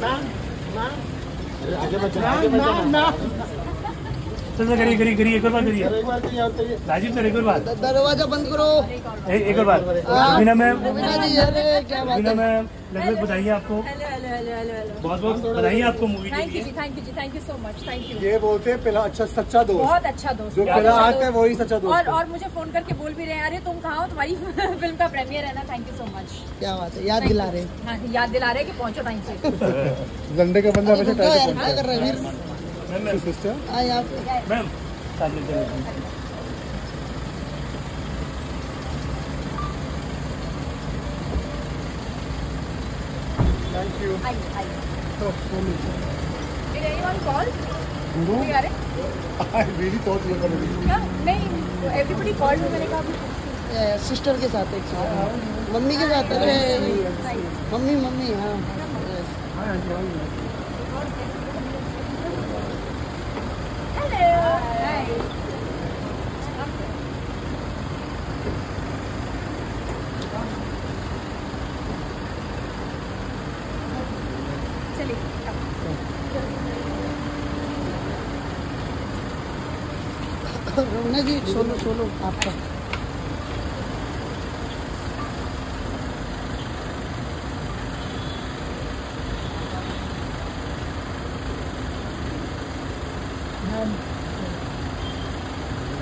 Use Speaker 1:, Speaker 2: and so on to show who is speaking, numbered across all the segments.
Speaker 1: Sir करिए एक और बार करिए राजीव सर, एक और बार
Speaker 2: दरवाजा बंद करो।
Speaker 1: एक और बार मीना मैम,
Speaker 2: क्या बात
Speaker 1: मीना मैम लगभग बताइए आपको। बहुत बहुत बधाई आपको मूवी के लिए।
Speaker 3: Thank you so much, thank you.
Speaker 4: ये बोलते हैं पहला अच्छा सच्चा दोस्त,
Speaker 3: बहुत अच्छा दोस्त,
Speaker 4: जो पहला आता है वही सच्चा दोस्त।
Speaker 3: और मुझे फोन करके बोल भी रहे हैं, अरे तुम कहाँ हो, तुम्हारी फिल्म का प्रीमियर है ना। Thank you so much.
Speaker 2: क्या बात है, याद दिला रहे।
Speaker 3: हाँ, याद दिला रहे कि पहुंचो टाइम से।
Speaker 4: झंडे का बंदा वैसे टाइम
Speaker 2: क्या कर रहे हैं
Speaker 4: सिस्टर।
Speaker 2: मैम
Speaker 1: सामने चलो।
Speaker 4: Thank you.
Speaker 3: Did anyone call?
Speaker 4: No.
Speaker 3: कोई आ रहे?
Speaker 4: I really thought you were going to be.
Speaker 3: क्या? नहीं, everybody called me, मैंने कहा
Speaker 2: सिस्टर के साथ एक साथ, मम्मी के साथ। अरे मम्मी हाँ। रमना जी सोलो आपका।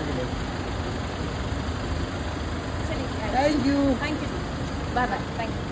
Speaker 2: Thank you.
Speaker 3: Bye bye, thank you.